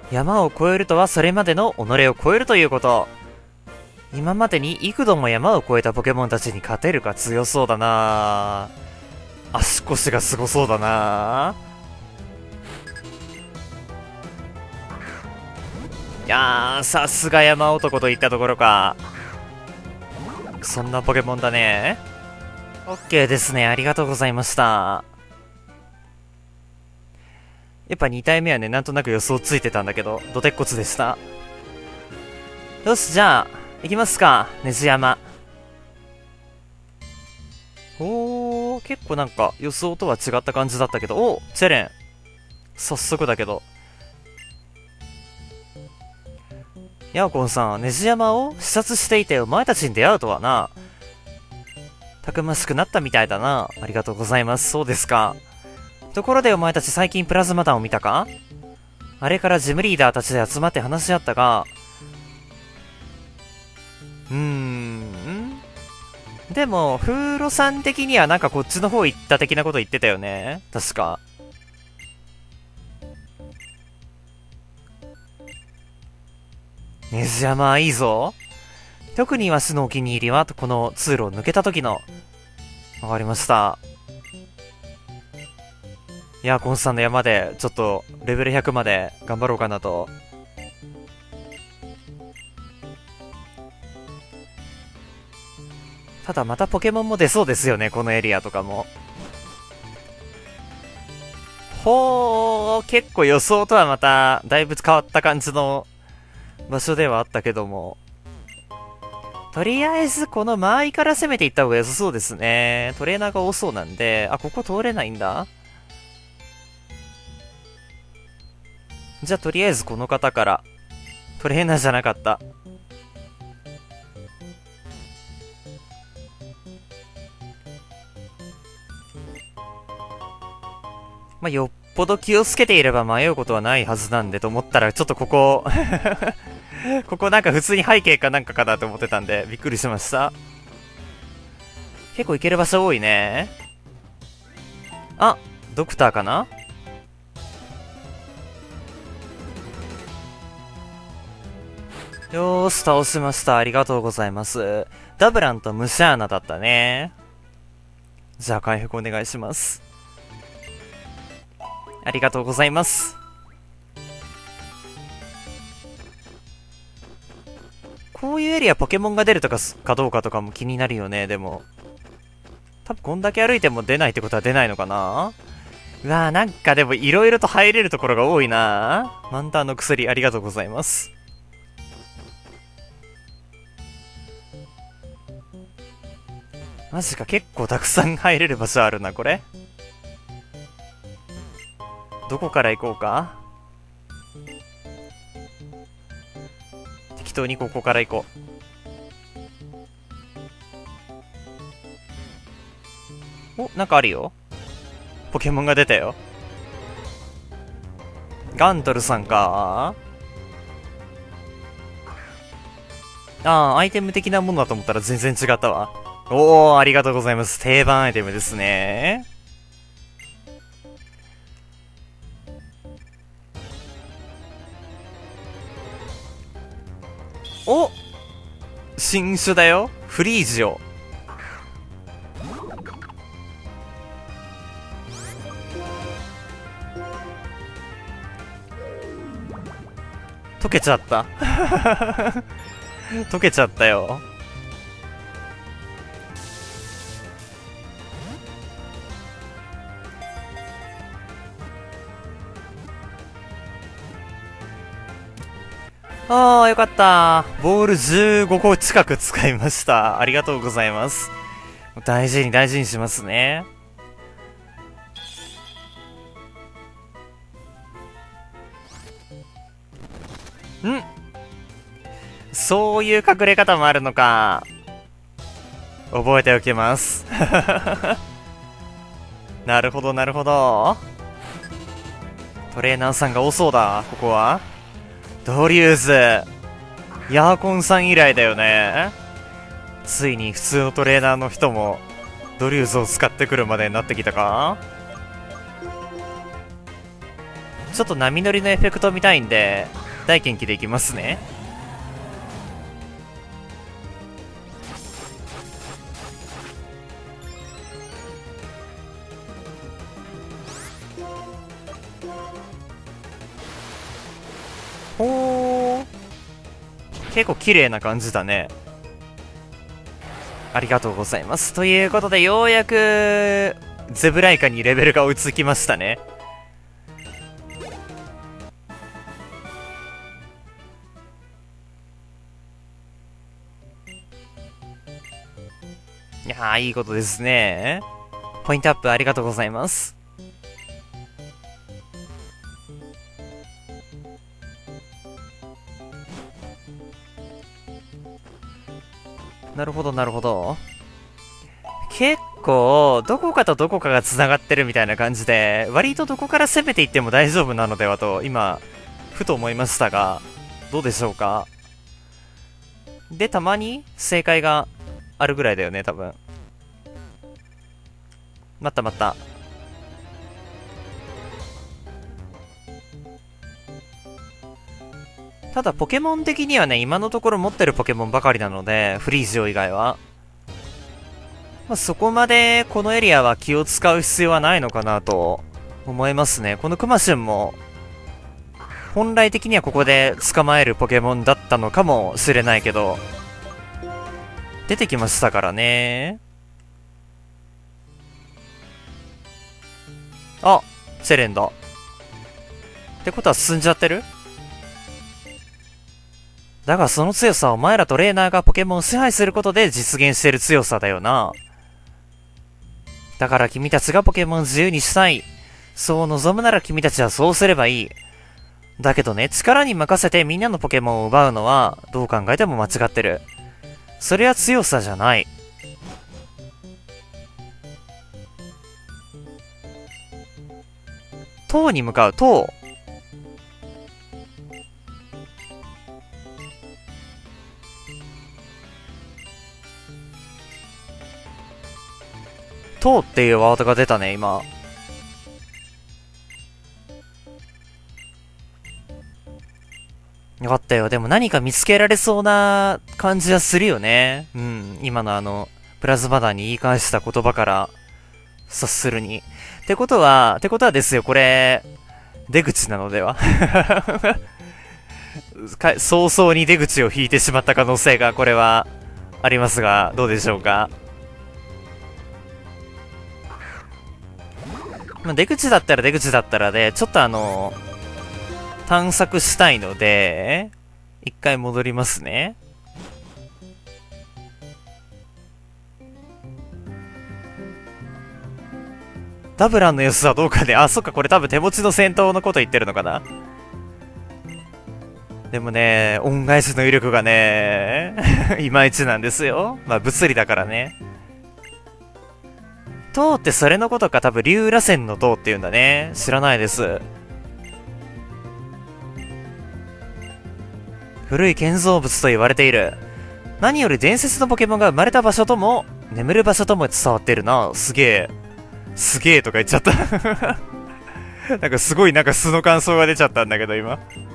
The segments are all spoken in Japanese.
山を越えるとはそれまでの己を超えるということ。今までに幾度も山を越えたポケモンたちに勝てるか強そうだな。足腰がすごそうだな。いやー、さすが山男といったところか。そんなポケモンだね。オッケーですね。ありがとうございました。やっぱ2体目はね、なんとなく予想ついてたんだけど、どてっこつでした。よし、じゃあ、行きますか。根津山。おー、結構なんか予想とは違った感じだったけど、おチェレン。早速だけど。ヤオコンさん、根津山を視察していてお前たちに出会うとはな。たくましくなったみたいだな。ありがとうございます。そうですか。ところでお前たち最近プラズマ弾を見たか？あれからジムリーダーたちで集まって話し合ったが、でも、風呂さん的にはなんかこっちの方行った的なこと言ってたよね。確か。根津山いいぞ。特にわしのお気に入りは、この通路を抜けた時の。わかりました。いや、コンスタント山で、ちょっと、レベル100まで頑張ろうかなと。ただまたポケモンも出そうですよね、このエリアとかも。ほー、結構予想とはまた、だいぶ変わった感じの場所ではあったけども。とりあえず、この周りから攻めていった方が良さそうですね。トレーナーが多そうなんで、あ、ここ通れないんだ。じゃあ、とりあえずこの方から。トレーナーじゃなかった。まあ、よっぽど気をつけていれば迷うことはないはずなんでと思ったら、ちょっとここここなんか普通に背景かなんかかなと思ってたんで、びっくりしました。結構行ける場所多いね。あ、ドクターかな？よーし、倒しました。ありがとうございます。ダブランとムシャーナだったね。じゃあ回復お願いします。ありがとうございます。こういうエリアポケモンが出るとかかどうかとかも気になるよね、でも。多分こんだけ歩いても出ないってことは出ないのかな。うわー、なんかでも色々と入れるところが多いな。マンターの薬ありがとうございます。マジか、結構たくさん入れる場所あるな、これ。どこから行こうか。適当にここから行こう。お、なんかあるよ。ポケモンが出たよ。ガントルさんか。アイテム的なものだと思ったら全然違ったわ。おー、ありがとうございます。定番アイテムですね。お、新種だよ。フリージオ。溶けちゃった。溶けちゃったよ。ああ、よかった。ボール15個近く使いました。ありがとうございます。大事に大事にしますね。ん？そういう隠れ方もあるのか。覚えておきます。なるほど、なるほど。トレーナーさんが多そうだ、ここは。ドリューズ。ヤーコンさん以来だよね。ついに普通のトレーナーの人もドリューズを使ってくるまでになってきたか。 ちょっと波乗りのエフェクト見たいんで、大元気でいきますね。ほー。結構綺麗な感じだね。ありがとうございます。ということで、ようやく、ゼブライカにレベルが追いつきましたね。いやー、いいことですね。ポイントアップありがとうございます。なるほど、なるほど。結構、どこかとどこかが繋がってるみたいな感じで、割とどこから攻めていっても大丈夫なのではと、今、ふと思いましたが、どうでしょうか。で、たまに正解があるぐらいだよね、多分。待った待った。ただポケモン的にはね、今のところ持ってるポケモンばかりなので、フリージオ以外は。まあ、そこまでこのエリアは気を使う必要はないのかなと思いますね。このクマシュンも、本来的にはここで捕まえるポケモンだったのかもしれないけど、出てきましたからね。あ、セレンだ。ってことは進んじゃってる？だがその強さはお前らトレーナーがポケモンを支配することで実現している強さだよな。だから君たちがポケモンを自由にしたい。そう望むなら君たちはそうすればいい。だけどね、力に任せてみんなのポケモンを奪うのは、どう考えても間違ってる。それは強さじゃない。塔に向かう、塔。塔っていうワードが出たね、今。よかったよ。でも何か見つけられそうな感じはするよね。うん。今のプラズマ弾に言い返した言葉から察するに。ってことはですよ、これ、出口なのでは早々に出口を引いてしまった可能性が、これは、ありますが、どうでしょうか。まあ、出口だったら出口だったらで、ちょっと探索したいので、一回戻りますね。ダブランの様子はどうかね。あ、そっか、これ多分手持ちの戦闘のこと言ってるのかな。でもね、恩返しの威力がね、いまいちなんですよ。まあ、物理だからね。塔ってそれのことか、多分竜螺旋の塔って言うんだね。知らないです。古い建造物と言われている。何より伝説のポケモンが生まれた場所とも、眠る場所とも伝わってるな。すげえ。すげえとか言っちゃったなんかすごいなんか素の感想が出ちゃったんだけど、今。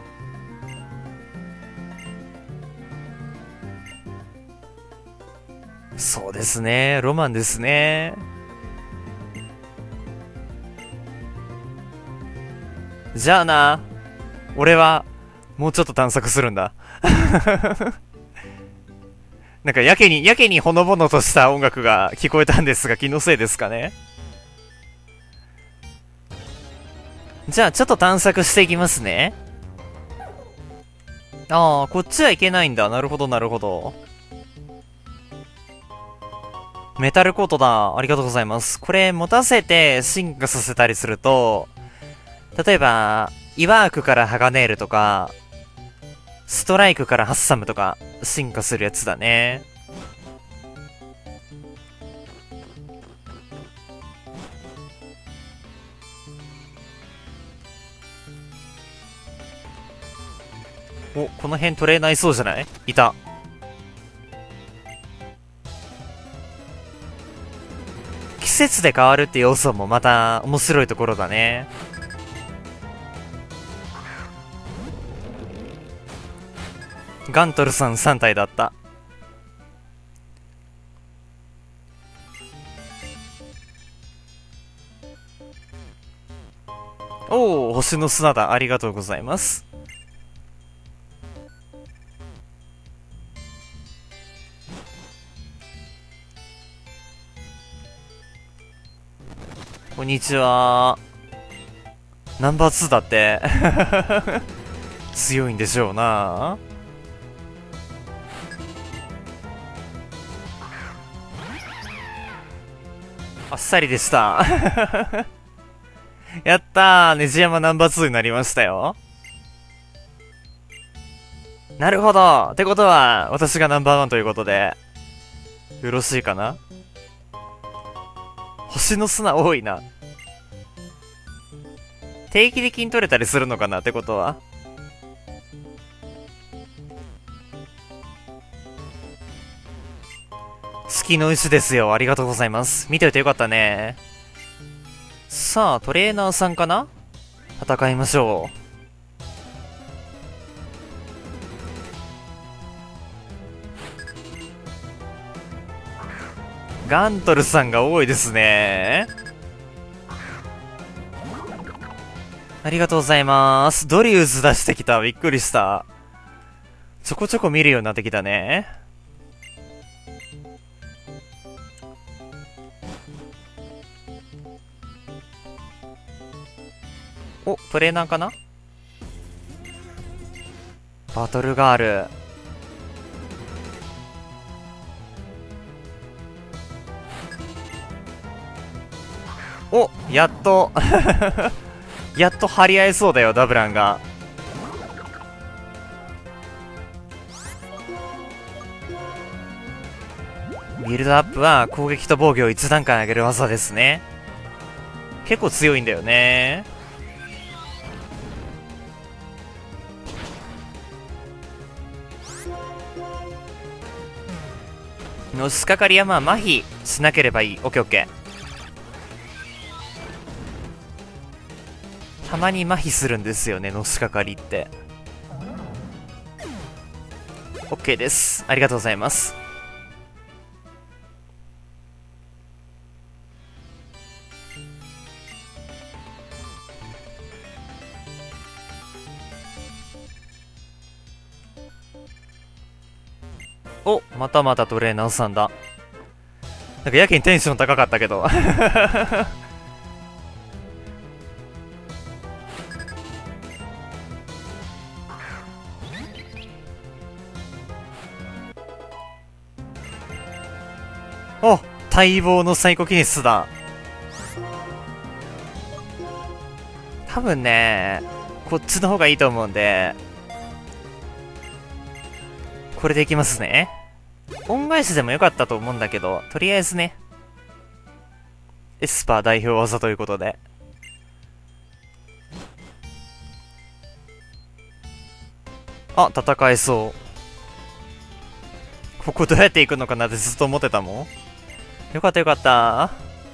そうですね。ロマンですね。じゃあな。俺は、もうちょっと探索するんだ。なんかやけにほのぼのとした音楽が聞こえたんですが、気のせいですかね。じゃあちょっと探索していきますね。ああ、こっちはいけないんだ。なるほど、なるほど。メタルコートだ。ありがとうございます。これ持たせて進化させたりすると、例えば、イワークからハガネールとか、ストライクからハッサムとか進化するやつだね。お、この辺トレーナーいそうじゃない？いた。季節で変わるって要素もまた面白いところだね。 ガントルさん3体だった。おお、星の砂だ。ありがとうございます。こんにちは。ナンバー2だって強いんでしょうな。あっさりでしたやったー、ネジ山ナンバー2になりましたよ。なるほど。ってことは、私がナンバーワンということで、よろしいかな。星の砂多いな。定期的に取れたりするのかなってことは。月の石ですよ。ありがとうございます。見ておいてよかったね。さあ、トレーナーさんかな。戦いましょう。ガントルさんが多いですね。ありがとうございます。ドリューズ出してきた。びっくりした。ちょこちょこ見るようになってきたね。お、トレーナーかな。バトルガール。お、やっとやっと張り合えそうだよ、ダブランが。ビルドアップは攻撃と防御を1段階上げる技ですね。結構強いんだよね。のしかかりはまあ麻痺しなければいい。オッケーオッケー。たまに麻痺するんですよね、のしかかりって。OK です。ありがとうございます。お、またまたトレーナーさんだ。なんかやけにテンション高かったけどお、待望のサイコキネシスだ。多分ね、こっちの方がいいと思うんで、これでいきますね。恩返しでもよかったと思うんだけど、とりあえずね、エスパー代表技ということで。あ、戦えそう。ここどうやって行くのかなってずっと思ってたもん。よかったよかった。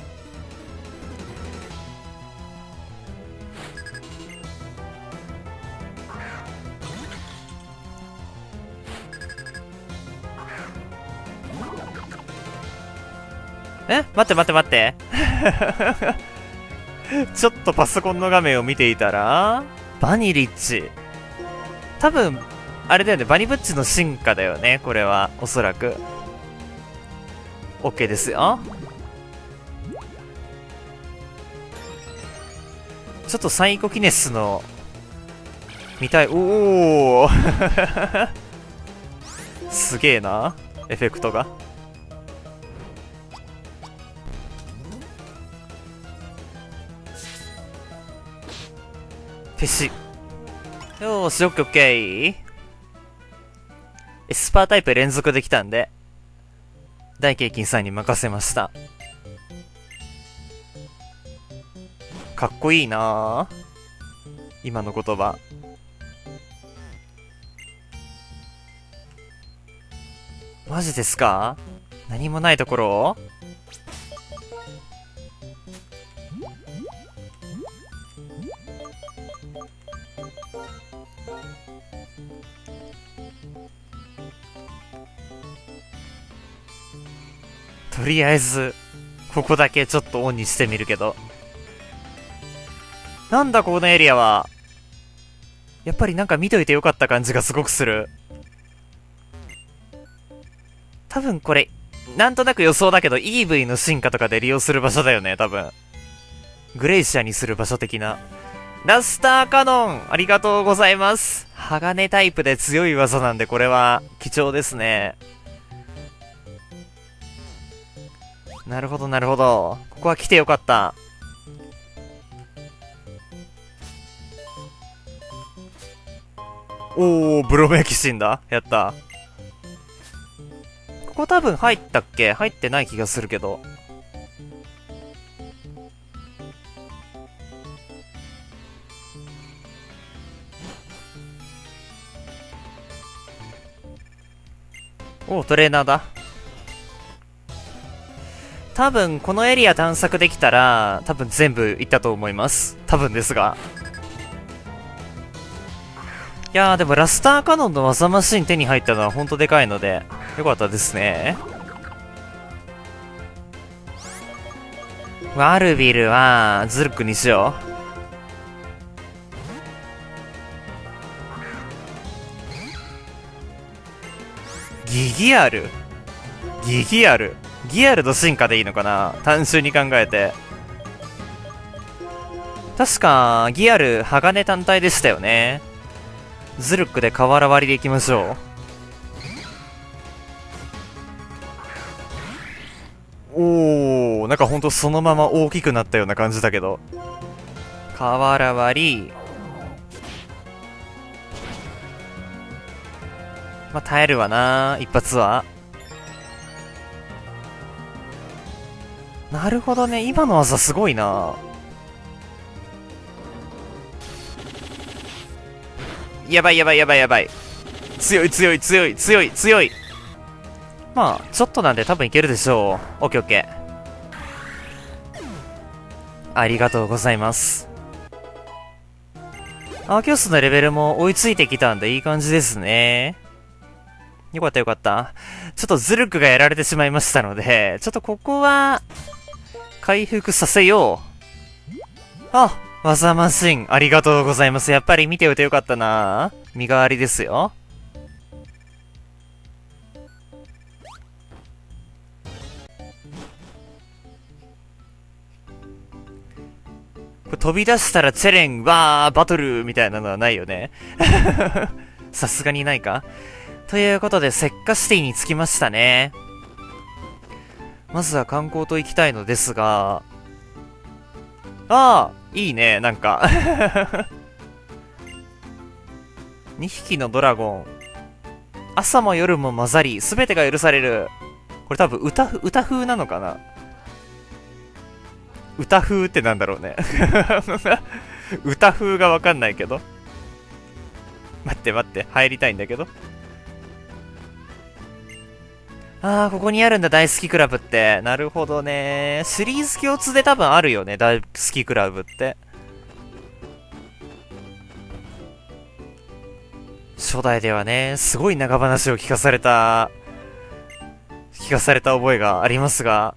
え、待って待って待ってちょっとパソコンの画面を見ていたら、バニリッチ。多分、あれだよね、バニブッチの進化だよね、これは。おそらく。OK ですよ。ちょっとサイコキネスの、見たい。おおすげえな、エフェクトが。消し。よーし、オッケーオッケー。エスパータイプ連続できたんで、大ケイキンさんに任せました。かっこいいなぁ。今の言葉。マジですか？何もないところをとりあえず、ここだけちょっとオンにしてみるけど。なんだこのエリアは。やっぱりなんか見といてよかった感じがすごくする。多分これ、なんとなく予想だけど EV の進化とかで利用する場所だよね、多分。グレイシアにする場所的な。ラスターカノンありがとうございます。鋼タイプで強い技なんでこれは貴重ですね。なるほどなるほど。ここは来てよかった。おー、ブロメキシンだ。やった。ここ多分入ったっけ？入ってない気がするけど。おー、トレーナーだ。多分このエリア探索できたら、多分全部行ったと思います。多分ですが。いやーでもラスターカノンの技マシン手に入ったのはほんとでかいので、よかったですね。ワルビルは、ズルクにしよう。ギアルギアルの進化でいいのかな、単純に考えて。確か、ギアル、鋼単体でしたよね。ズルックで瓦割りでいきましょう。おー、なんかほんとそのまま大きくなったような感じだけど。瓦割り。まあ、耐えるわな、一発は。なるほどね、今の技すごいな。やばいやばいやばいやばい。強い強い強い強い強い。まあ、ちょっとなんで多分いけるでしょう。オッケーオッケー。ありがとうございます。アーキオスのレベルも追いついてきたんでいい感じですね。よかったよかった。ちょっとズルクがやられてしまいましたので、ちょっとここは、回復させよう。あ、技マシン、ありがとうございます。やっぱり見ておいてよかったな。身代わりですよ。これ飛び出したらチェレン、わー、バトルみたいなのはないよね。さすがにないか。ということで、石化シティに着きましたね。まずは観光と行きたいのですが、ああ、いいね、なんか。2匹のドラゴン。朝も夜も混ざり、すべてが許される。これ多分歌風なのかな。歌風ってなんだろうね。歌風がわかんないけど。待って待って、入りたいんだけど。あー、ここにあるんだ、大好きクラブって。なるほどね。シリーズ共通で多分あるよね、大好きクラブって。初代ではね、すごい長話を聞かされた覚えがありますが。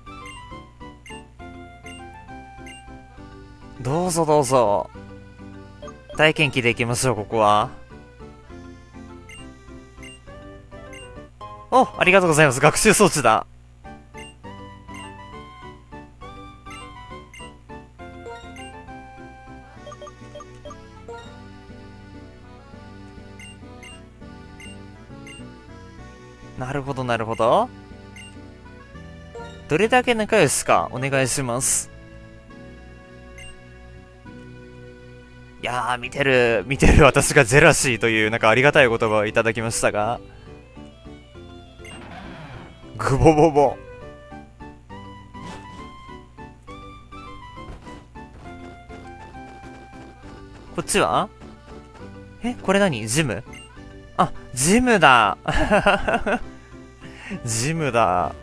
どうぞどうぞ。大元気で行きましょう、ここは。お、ありがとうございます。学習装置だ。なるほど、なるほど。どれだけ仲良しか、お願いします。いやー、見てる私がジェラシーという、なんかありがたい言葉をいただきましたが。グボボボ。こっちはこれ何ジム？あ、ジムだ。ジムだ。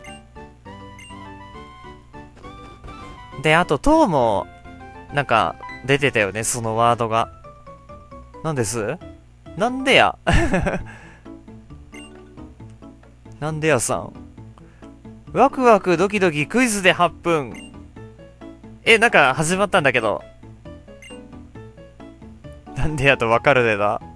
で、あと、塔も、なんか、出てたよね、そのワードが。なんですなんでやなんでやさん。 ワクワクドキドキクイズで8分。なんか始まったんだけど。なんでやとわかるでだ。